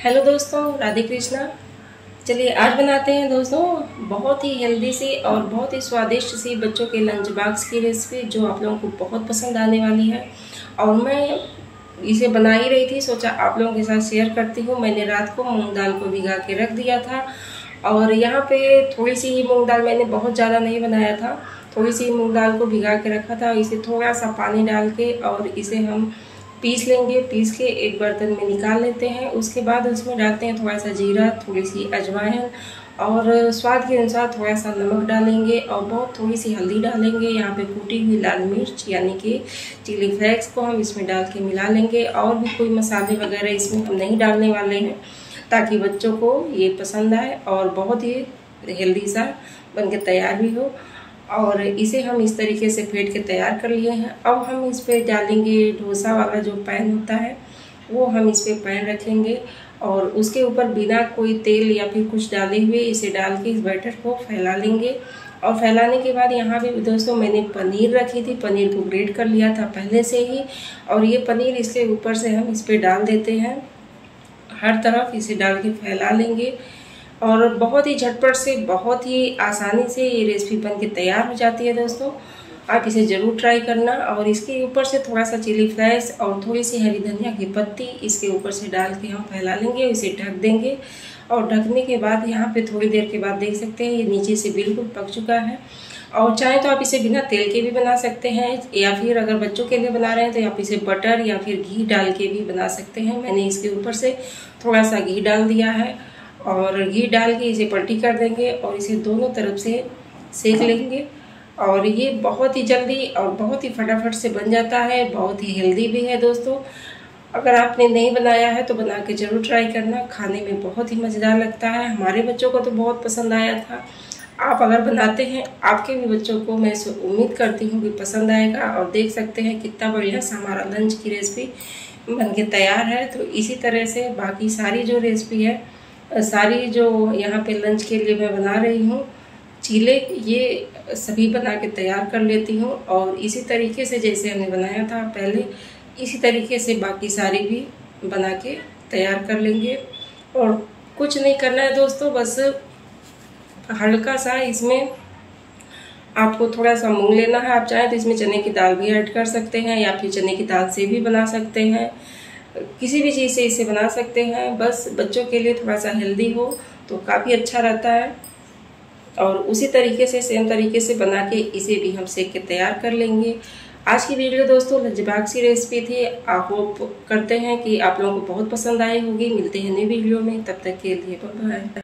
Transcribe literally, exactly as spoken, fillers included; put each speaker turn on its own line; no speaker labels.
Hello दोस्तों, राधे कृष्णा। चलिए आज बनाते हैं दोस्तों बहुत ही हेल्दी सी और बहुत ही स्वादिष्ट सी बच्चों के लंच बॉक्स की रेसिपी, जो आप लोगों को बहुत पसंद आने वाली है। और मैं इसे बना ही रही थी, सोचा आप लोगों के साथ शेयर करती हूँ। मैंने रात को मूंग दाल को भिगा के रख दिया था, और यहाँ पे थोड़ी सी ही मूंग दाल, मैंने बहुत ज़्यादा नहीं बनाया था, थोड़ी सी मूंग दाल को भिगा के रखा था। इसे थोड़ा सा पानी डाल के और इसे हम पीस लेंगे। पीस के एक बर्तन में निकाल लेते हैं। उसके बाद उसमें डालते हैं थोड़ा सा जीरा, थोड़ी सी अजवाइन और स्वाद के अनुसार थोड़ा सा नमक डालेंगे और बहुत थोड़ी सी हल्दी डालेंगे। यहाँ पे कूटी हुई लाल मिर्च यानी कि चिली फ्लेक्स को हम इसमें डाल के मिला लेंगे। और भी कोई मसाले वगैरह इसमें हम नहीं डालने वाले हैं, ताकि बच्चों को ये पसंद आए और बहुत ही हेल्दी सा बन के तैयार भी हो। और इसे हम इस तरीके से फेंट के तैयार कर लिए हैं। अब हम इस पर डालेंगे डोसा वाला जो पैन होता है, वो हम इस पर पैन रखेंगे और उसके ऊपर बिना कोई तेल या फिर कुछ डाले हुए इसे डाल के इस बैटर को फैला लेंगे। और फैलाने के बाद यहाँ भी दोस्तों मैंने पनीर रखी थी, पनीर को ग्रेट कर लिया था पहले से ही। और ये पनीर इसके ऊपर से हम इस पर डाल देते हैं, हर तरफ इसे डाल के फैला लेंगे। और बहुत ही झटपट से, बहुत ही आसानी से ये रेसिपी बन के तैयार हो जाती है दोस्तों। आप इसे ज़रूर ट्राई करना। और इसके ऊपर से थोड़ा सा चिली फ्लेक्स और थोड़ी सी हरी धनिया की पत्ती इसके ऊपर से डाल के हम फैला लेंगे, इसे ढक देंगे। और ढकने के बाद यहाँ पे थोड़ी देर के बाद देख सकते हैं ये नीचे से बिल्कुल पक चुका है। और चाहे तो आप इसे बिना तेल के भी बना सकते हैं, या फिर अगर बच्चों के लिए बना रहे हैं तो आप इसे बटर या फिर घी डाल के भी बना सकते हैं। मैंने इसके ऊपर से थोड़ा सा घी डाल दिया है और घी डाल के इसे पलटी कर देंगे और इसे दोनों तरफ से सेक लेंगे। और ये बहुत ही जल्दी और बहुत ही फटाफट से बन जाता है, बहुत ही हेल्दी भी है दोस्तों। अगर आपने नहीं बनाया है तो बना के ज़रूर ट्राई करना, खाने में बहुत ही मज़ेदार लगता है। हमारे बच्चों को तो बहुत पसंद आया था। आप अगर बनाते हैं, आपके भी बच्चों को मैं उम्मीद करती हूँ कि पसंद आएगा। और देख सकते हैं कितना बढ़िया सा हमारा लंच की रेसिपी बन के तैयार है। तो इसी तरह से बाकी सारी जो रेसिपी है, सारी जो यहाँ पे लंच के लिए मैं बना रही हूँ चीले, ये सभी बना के तैयार कर लेती हूँ। और इसी तरीके से जैसे हमने बनाया था पहले, इसी तरीके से बाकी सारी भी बना के तैयार कर लेंगे। और कुछ नहीं करना है दोस्तों, बस हल्का सा इसमें आपको थोड़ा सा मूंग लेना है। आप चाहें तो इसमें चने की दाल भी ऐड कर सकते हैं, या फिर चने की दाल से भी बना सकते हैं, किसी भी चीज़ से इसे बना सकते हैं। बस बच्चों के लिए थोड़ा सा हेल्दी हो तो काफ़ी अच्छा रहता है। और उसी तरीके से, सेम तरीके से बना के इसे भी हम सेक के तैयार कर लेंगे। आज की वीडियो दोस्तों लंच बॉक्स की रेसिपी थी। आप होप करते हैं कि आप लोगों को बहुत पसंद आई होगी। मिलते हैं नई वीडियो में, तब तक के लिए बाय बाय।